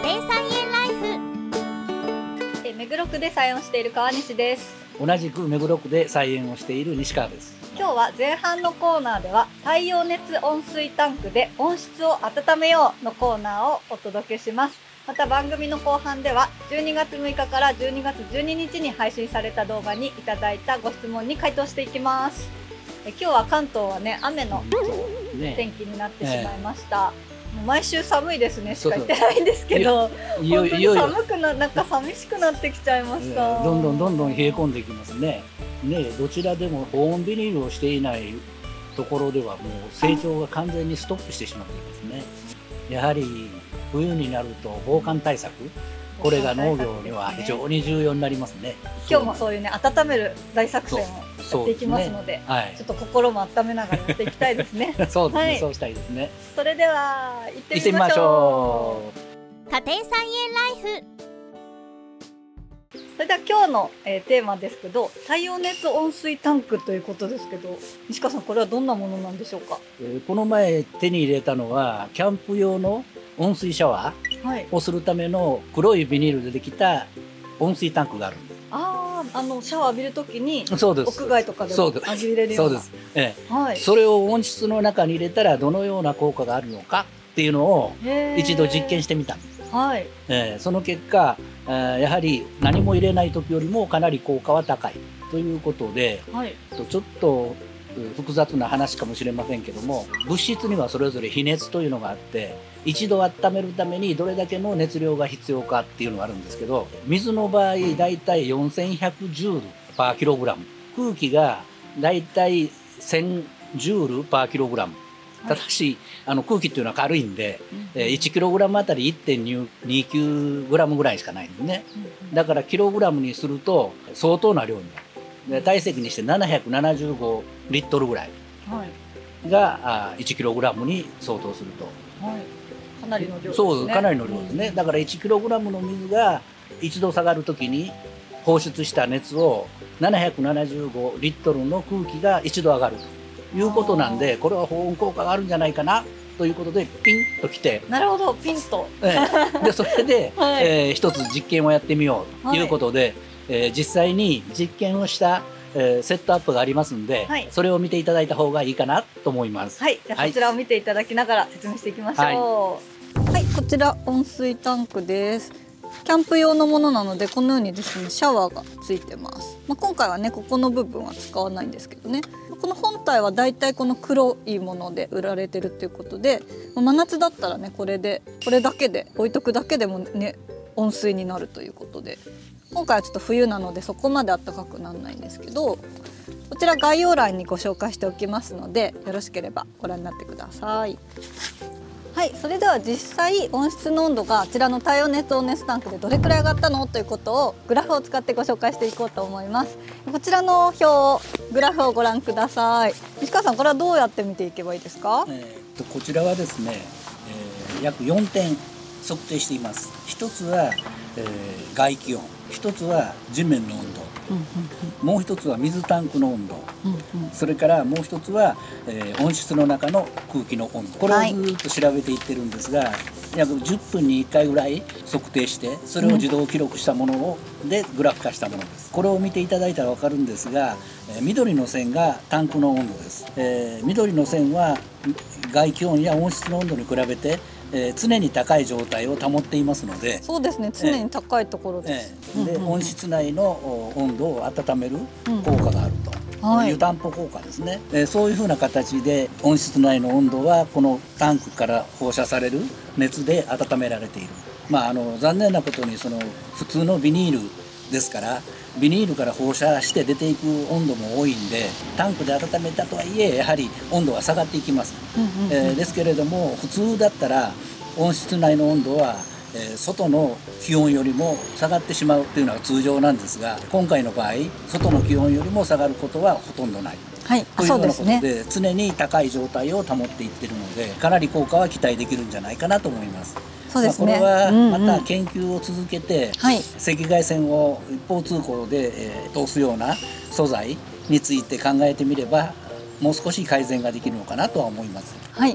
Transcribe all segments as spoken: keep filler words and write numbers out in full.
庭菜園ライフ。 え目黒区で菜園をしている川西です。 同じく目黒区で菜園をしている西川です。 今日は前半のコーナーでは太陽熱温水タンクで温室を温めようのコーナーをお届けします。また番組の後半ではじゅうにがつむいかからじゅうにがつじゅうににちに配信された動画にいただいたご質問に回答していきます。え今日は関東はね雨の天気になってしまいました。もう毎週寒いですねしか言ってないんですけど、本当に寒くななんか寂しくなってきちゃいました。 どんどんどんどん冷え込んできますね。ね、どちらでも保温ビニールをしていないところではもう成長が完全にストップしてしまっていますね。やはり冬になると防寒対策、これが農業には非常に重要になりますね。 今日もそういうね温める大作戦をやっていきますので、はい、ちょっと心も温めながらやっていきたいですね。 そうですね、 はい、 そうしたいですね。 それでは行ってみましょう。 家庭菜園ライフ。 それでは今日の、えー、テーマですけど、太陽熱温水タンクということですけど、西川さんこれはどんなものなんでしょうか。 えー、この前手に入れたのはキャンプ用の温水シャワーをするための黒いビニールでできた温水タンクがあるんです。 ああ、あのシャワー浴びるときにそうです、 屋外とかでも浴びれるような。 そうです、ええ、はい、 そそれを温室の中に入れたらどのような効果があるのかっていうのを一度実験してみたんです。はい、えー、その結果、えー、やはり何も入れない時よりもかなり効果は高いということで、はい、ちょっと複雑な話かもしれませんけども、物質にはそれぞれ比熱というのがあって、一度温めるためにどれだけの熱量が必要かっていうのがあるんですけど、水の場合だいたいよんせんひゃくジュールパーキログラム、空気がだいたいせんジュールパーキログラム。ただしあの空気っていうのは軽いんで、うん、いちキログラムあたり いってんにきゅうグラムぐらいしかないんですね。だからキログラムにすると相当な量になる。で体積にしてななひゃくななじゅうごリットルぐらいが、はい、いちキログラムに相当すると、はい、かなりの量ですね。そうかなりの量ですね、うん、だからいちキログラムの水が一度下がるときに放出した熱をななひゃくななじゅうごリットルの空気が一度上がるということなんで、これは保温効果があるんじゃないかなということでピンときて、 なるほど、ピンと、 えー、でそれで、はい、えー、一つ実験をやってみようということで、はい、えー、実際に実験をした、えー、セットアップがありますんで、はい、それを見ていただいた方がいいかなと思います。 はい、じゃあそちらを見ていただきながら説明していきましょう。はい、はい、こちら温水タンクです。キャンプ用のものなのでこのようにですねシャワーがついてます。まあ、今回はねここの部分は使わないんですけどね、この本体はだいたいこの黒いもので売られてるっていうことで、真夏だったらねこれでこれだけで置いとくだけでもね温水になるということで、今回はちょっと冬なのでそこまで暖かくならないんですけど、こちら概要欄にご紹介しておきますのでよろしければご覧になってください。はい、それでは実際温室の温度があちらの太陽熱温熱タンクでどれくらい上がったのということをグラフを使ってご紹介していこうと思います。こちらの表グラフをご覧ください。西川さん、これはどうやって見ていけばいいですか。 えー、とこちらはですね、えー、約よんてん測定しています。一つは、えー、外気温、一つは地面の温度、うんうんうん、もう一つは水タンクの温度、うんうん、それからもう一つは、えー、温室の中の空気の温度、これをずっと調べていってるんですが、はい、約じゅっぷんにいっかいぐらい測定してそれを自動記録したものを、うん、でグラフ化したものです。これを見ていただいたら分かるんですが、えー、緑の線がタンクの温度です。えー、緑の線は外気温や温室の温度に比べてえー、常に高い状態を保っていますので、 そうですね、常に高いところです。 えーえー、で、温室内の温度を温める効果があると、うん、はい、湯たんぽ効果ですね、えー、そういうふうな形で温室内の温度はこのタンクから放射される熱で温められている。まあ、あの残念なことにその普通のビニールですからビニールから放射して出ていく温度も多いんで、タンクで温めたとはいえやはり温度は下がっていきます。えー、ですけれども普通だったら温室内の温度は、えー、外の気温よりも下がってしまうというのが通常なんですが、今回の場合外の気温よりも下がることはほとんどない、はい、というようなことで、で、ね、常に高い状態を保っていってるのでかなり効果は期待できるんじゃないかなと思います。そうですね、まあ、これはまた研究を続けて、うんうん、赤外線を一方通行で、えー、通すような素材について考えてみればもう少し改善ができるのかなとは思います。 はい、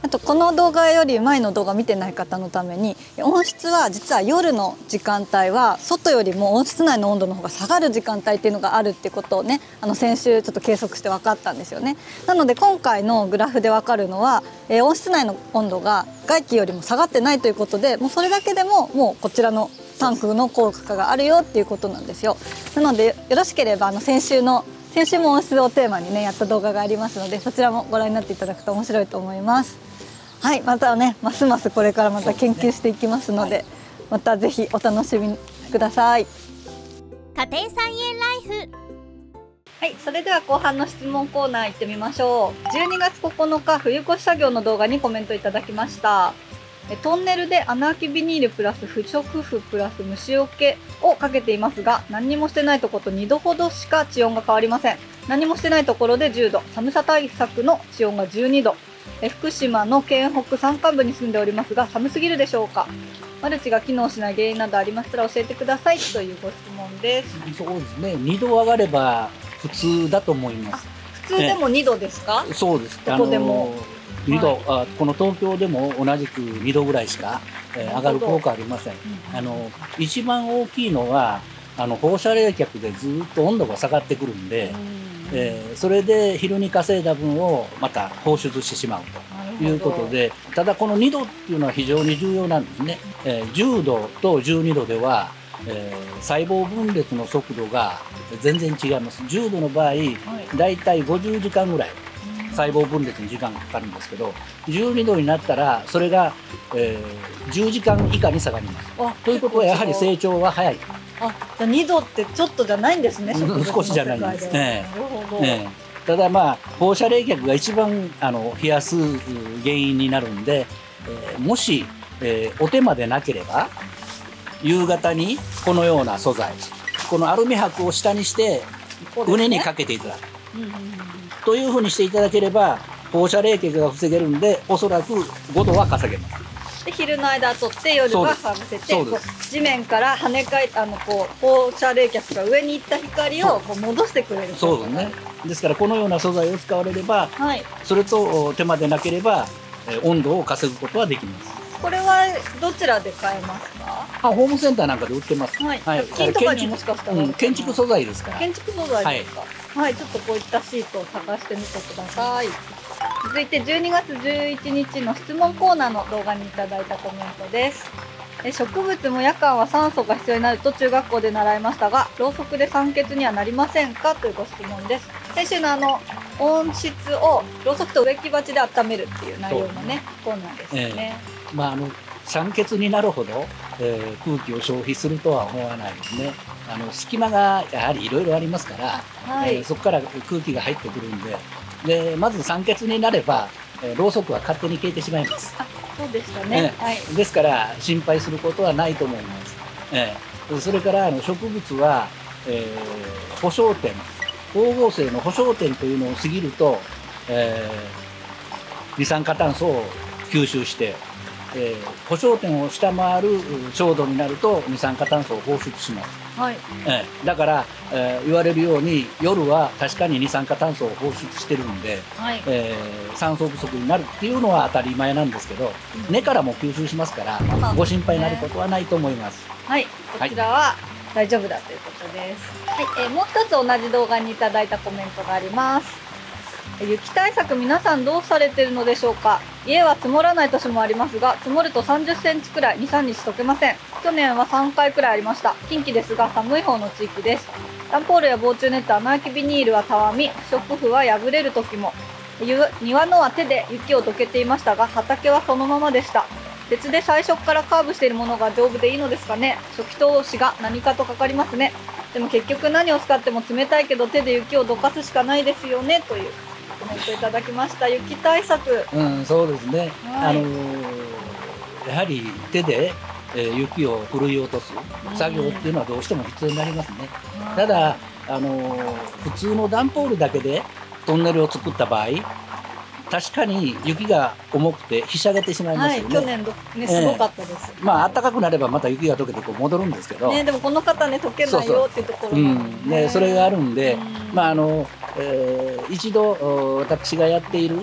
あとこの動画より前の動画見てない方のために、温室は実は夜の時間帯は外よりも温室内の温度の方が下がる時間帯っていうのがあるってことをね、あの先週ちょっと計測して分かったんですよね。なので今回のグラフで分かるのは、えー、温室内の温度が外気よりも下がってないということで、もうそれだけでももうこちらのタンクの効果があるよっていうことなんですよ。なのでよろしければあの先週の先週も温室をテーマにねやった動画がありますので、そちらもご覧になっていただくと面白いと思います。はい、またね、ますますこれからまた研究していきますので、でね、はい、またぜひお楽しみください。 家庭菜園ライフ。 はい、それでは後半の質問コーナー行ってみましょう。じゅうにがつここのか冬越し作業の動画にコメントいただきました。トンネルで穴あきビニールプラス不織布プラス虫除けをかけていますが、何にもしてないところとにどほどしか地温が変わりません。何もしてないところでじゅうど、寒さ対策の地温がじゅうにど。福島の県北山間部に住んでおりますが、寒すぎるでしょうか。マルチが機能しない原因などありましたら教えてくださいというご質問です。 そうですね、にど上がれば普通だと思います。 普通でもにどですか？ ね、そうです。 どこでもにど、はい、あこの東京でも同じくにどぐらいしか、えー、上がる効果ありません。あの一番大きいのはあの放射冷却でずっと温度が下がってくるんで、えー、それで昼に稼いだ分をまた放出してしまうということで、ただこのにどっていうのは非常に重要なんですね。えー、じゅうどとじゅうにどでは、えー、細胞分裂の速度が全然違います。じゅうどの場合、はい、だいたいごじゅうじかんぐらい細胞分裂に時間がかかるんですけど、じゅうにどになったらそれが、えー、じゅうじかん以下に下がります。ということはやはり成長は早い。 あ、じゃあにどってちょっとじゃないんですね。 少しじゃないんです。 ね、なるほど。ね、 ただまあ放射冷却が一番あの冷やす原因になるんで、えー、もし、えー、お手間でなければ夕方にこのような素材、このアルミ箔を下にして畝にかけていただく、というふうにしていただければ放射冷却が防げるんで、おそらくごどは稼げます。 で昼の間取って夜はかぶせて、地面から跳ね返あのこう放射冷却が上に行った光をこう戻してくれる。 そうですね。ですからこのような素材を使われれば、はい、それと手間でなければ、えー、温度を稼ぐことはできます。これはどちらで買えますか？あ、ホームセンターなんかで売ってます。はい。はい、金とかにもしかしたら、うん、建築素材ですから。建築素材ですか。はい、はい、ちょっとこういったシートを探してみてください。続いてじゅうにがつじゅういちにちの質問コーナーの動画にいただいたコメントです。え植物も夜間は酸素が必要になると中学校で習いましたが、ろうそくで酸欠にはなりませんかというご質問です。先週のあの温室をろうそくと植木鉢で温めるっていう内容のねコーナーですね。えー、まああの酸欠になるほど、えー、空気を消費するとは思わないですね。あの隙間がやはりいろいろありますから、はい、えー、そこから空気が入ってくるんで。でまず酸欠になれば、えー、ろうそくは勝手に消えてしまいます。あ、そうでしたね。えーはい、ですから心配することはないと思います。えー、それからあの植物は、えー、補償点、光合成の補償点というのを過ぎると、えー、二酸化炭素を吸収して、えー、補償点を下回る照度になると二酸化炭素を放出します。はい、えー、だから、えー、言われるように夜は確かに二酸化炭素を放出してるんで、はい、えー、酸素不足になるっていうのは当たり前なんですけど、うん、根からも吸収しますから、まあ、ご心配になることはないと思います。はい、こちらは大丈夫だということです。はい、えー、もう一つ同じ動画にいただいたコメントがあります。雪対策皆さんどうされているのでしょうか。家は積もらない年もありますが、積もるとさんじゅっセンチくらい、に、さんにち溶けません。去年はさんかいくらいありました。近畿ですが寒い方の地域です。段ボールや防虫ネット、穴あきビニールはたわみ、不織布は破れる時も。庭のは手で雪をどけていましたが、畑はそのままでした。鉄で最初からカーブしているものが丈夫でいいのですかね。初期投資が何かとかかりますね。でも結局何を使っても冷たいけど手で雪をどかすしかないですよねというコメントいただきました。雪対策、うん、そうですね、はい、あのー、やはり手で、えー、雪をふるい落とす作業っていうのはどうしても必要になりますね。ただ、あのー、普通の段ボールだけでトンネルを作った場合、確かに雪が重くてひしゃげてしまいますよね。はい、去年ねすごかったです。えー、まあ暖かくなればまた雪が溶けてこう戻るんですけど。ね、でもこの方ね溶けないよっていうところなんですね。うん、ね、それがあるんで、うん、まああの、えー、一度私がやっている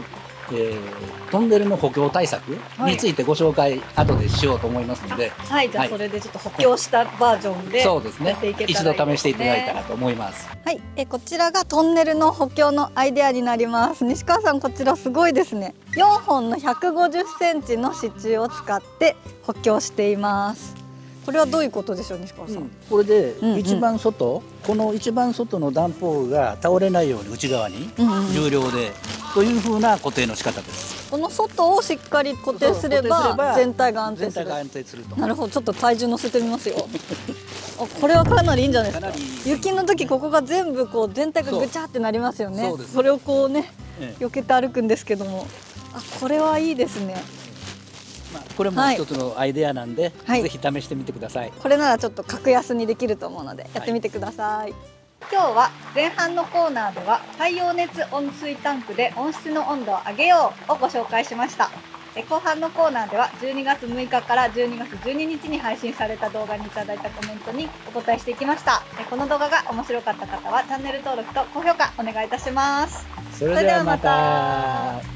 えー、トンネルの補強対策についてご紹介後でしようと思いますので、 はい、じゃあそれでちょっと補強したバージョンで、 そうですね、一度試していただいたらとと思います。 はい、えこちらがトンネルの補強のアイデアになります。西川さん、こちらすごいですね。よんほんのひゃくごじゅっセンチの支柱を使って補強しています。これはどういうことでしょう、西川さん。うん、 これで一番外、うんうん、この一番外の段ボールが倒れないように内側に重量で、という風な固定の仕方です。 この外をしっかり固定すれば全体が安定する。 全体が安定すると。 なるほど、ちょっと体重乗せてみますよ。あ、これはかなりいいんじゃないですか。雪の時ここが全部こう全体がぐちゃってなりますよね。 そ, それをこうね、ええ、避けて歩くんですけども、あ、これはいいですね。 まあ、これも一つのアイデアなんで、はい、ぜひ試してみてください。 これならちょっと格安にできると思うのでやってみてください。はい、今日は前半のコーナーでは太陽熱温水タンクで温室の温度を上げようをご紹介しました。後半のコーナーではじゅうにがつむいかからじゅうにがつじゅうににちに配信された動画にいただいたコメントにお答えしていきました。この動画が面白かった方はチャンネル登録と高評価お願いいたします。 それではまた。